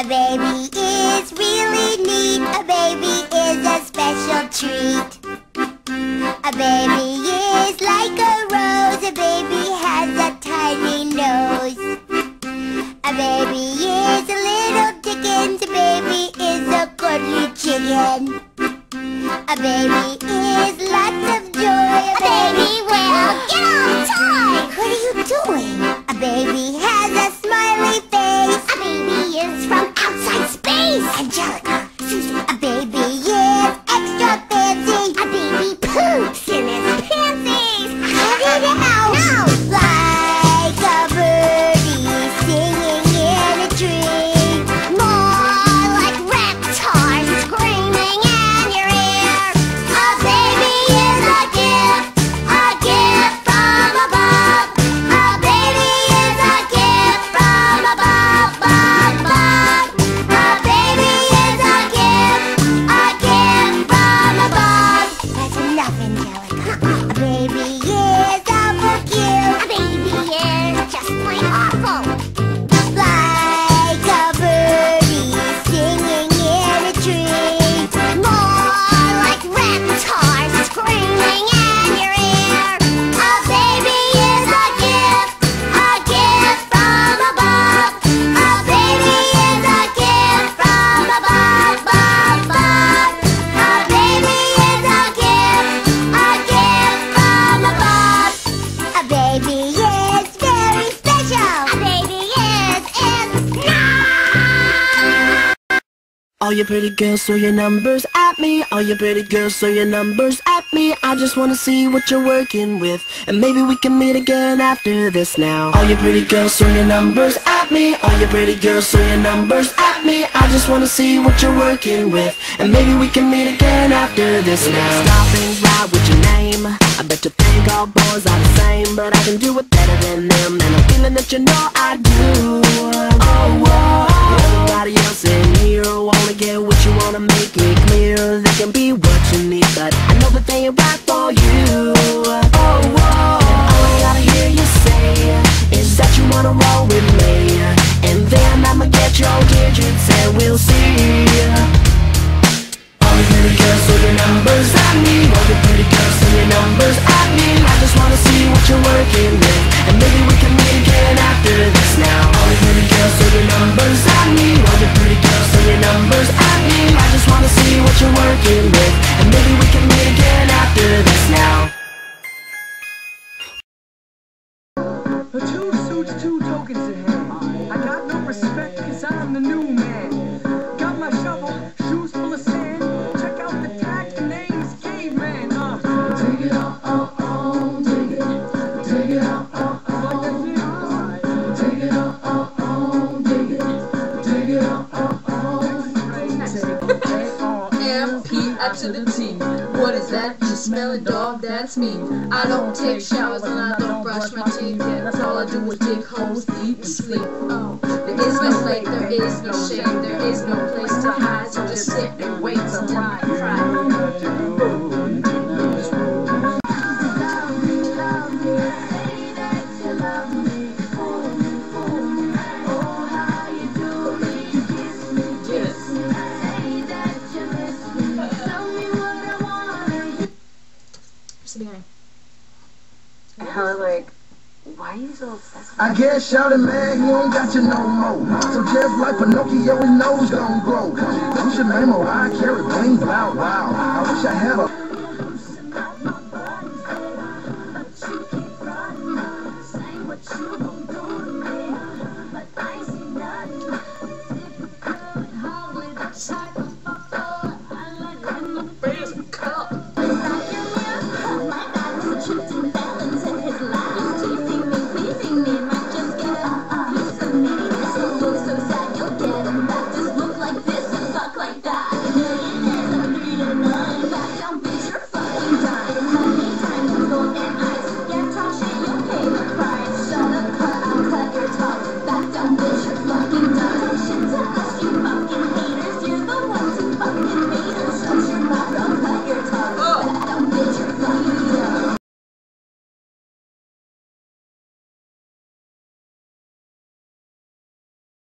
baby is really neat. A baby is a special treat. A baby is like a rose. A baby has a tiny nose. A baby is a little dickens. A baby is a cuddly chicken. A baby is lots of joy. A baby will get on time. What are you doing? A baby has a smiley face. A baby is from outside space. Angelica, Susan. A baby is extra fancy. A baby poops in his panties. Get it out now. Like a birdie singing in a tree. More like reptiles screaming in your ear. A baby is a gift from above. A baby is a gift from above, above. A baby is a gift from above. That's enough, Angelica. A baby is awful cute. A baby is just plain awful. Like a birdie singing in a tree. More like reptiles screaming in your ear. A baby is a gift from above. A baby is a gift from above, above. A baby is a gift from above. A baby is very special. A baby is not. All you pretty girls, throw your numbers at me. All you pretty girls, throw your numbers at me. I just wanna see what you're working with, and maybe we can meet again after this now. All you pretty girls, throw your numbers at me. All you pretty girls, throw your numbers at me. I just wanna see what you're working with, and maybe we can meet again after this now. Stop and ride with your name. I bet you think all boys are the same, but I can do it better than them, and I'm feeling that you know I do. Oh, whoa. Everybody else in here wanna get what you wanna, make it clear. They can be what you need, but I know that they ain't right for you. Oh, whoa. All I gotta hear you say is that you wanna roll with me, and then I'ma get your digits and we'll see. All you pretty girls, throw your numbers at me. All you pretty girls, throw your numbers at me. I just wanna see what you're working with, and maybe we can meet again after this now. All you pretty girls, throw your numbers at me. All you pretty girls, throw your numbers at me. I just wanna see what you're working with, and maybe we can meet again after this now. Two suits, two tokens in hand. I got no respect cause I'm the new man. Got my shovel, shoes full of sand. Check out the tag, the name's Caveman. Dig it up, dig it. Dig it up, dig it up, dig it. Dig it up, M-P to the T. What is that? You smell it, dog? That's me. I don't take showers and I don't brush my teeth. Yeah, that's all I do is dig holes, eat, and sleep. There is no lake, there is no shade, there is no place to hide. So just sit and wait till I cry. Hella like, why are you so obsessed with I guess shouting, man, he don't got you no more. So just like Pinocchio, his nose don't grow. Who's your name? Oh, I carry bling, blow, wow. I wish I had a